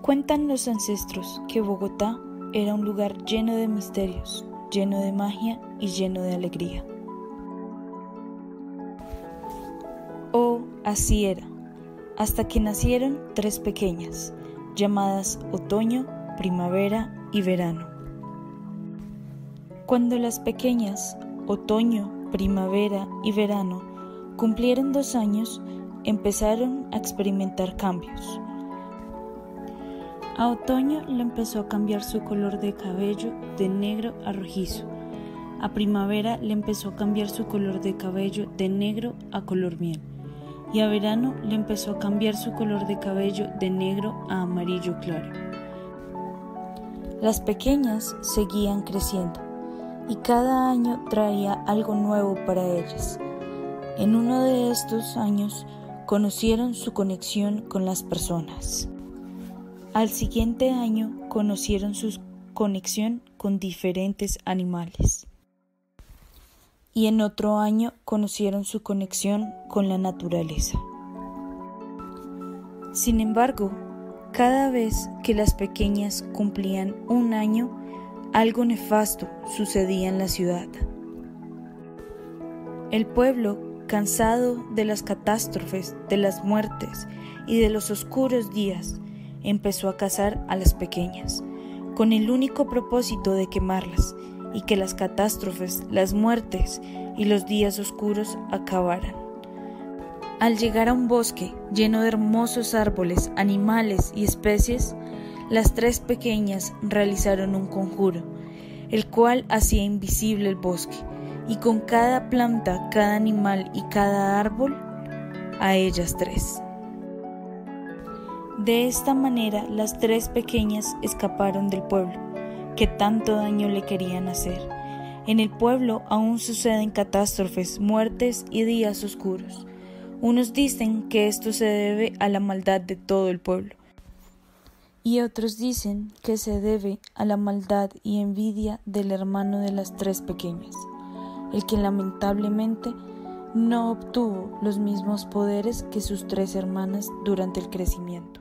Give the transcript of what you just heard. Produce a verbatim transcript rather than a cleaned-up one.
Cuentan los ancestros que Bogotá era un lugar lleno de misterios, lleno de magia y lleno de alegría. Oh, así era, hasta que nacieron tres pequeñas, llamadas Otoño, Primavera y Verano. Cuando las pequeñas, Otoño, Primavera y Verano, cumplieron dos años, empezaron a experimentar cambios. A Otoño le empezó a cambiar su color de cabello de negro a rojizo. A Primavera le empezó a cambiar su color de cabello de negro a color miel. Y a Verano le empezó a cambiar su color de cabello de negro a amarillo claro. Las pequeñas seguían creciendo y cada año traía algo nuevo para ellas. En uno de estos años conocieron su conexión con las personas. Al siguiente año conocieron su conexión con diferentes animales. Y en otro año conocieron su conexión con la naturaleza. Sin embargo, cada vez que las pequeñas cumplían un año, algo nefasto sucedía en la ciudad. El pueblo, cansado de las catástrofes, de las muertes y de los oscuros días, empezó a cazar a las pequeñas, con el único propósito de quemarlas y que las catástrofes, las muertes y los días oscuros acabaran. Al llegar a un bosque lleno de hermosos árboles, animales y especies, las tres pequeñas realizaron un conjuro, el cual hacía invisible el bosque, y con cada planta, cada animal y cada árbol, a ellas tres. De esta manera, las tres pequeñas escaparon del pueblo, que tanto daño le querían hacer. En el pueblo aún suceden catástrofes, muertes y días oscuros. Unos dicen que esto se debe a la maldad de todo el pueblo, y otros dicen que se debe a la maldad y envidia del hermano de las tres pequeñas, el que lamentablemente no obtuvo los mismos poderes que sus tres hermanas durante el crecimiento.